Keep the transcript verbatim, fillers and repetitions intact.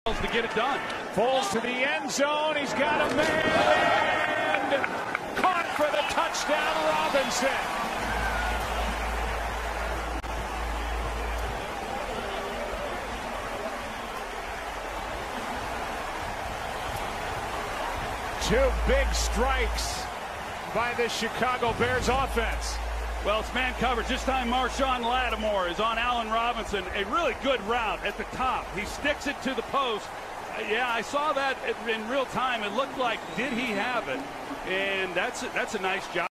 to get it done. Foles to the end zone. He's got a man. And caught for the touchdown, Robinson. Two big strikes by the Chicago Bears offense. Well, it's man coverage. This time Marshawn Lattimore is on Allen Robinson. A really good route at the top. He sticks it to the post. Uh, yeah, I saw that in real time. It looked like, did he have it? And that's, that's a nice job.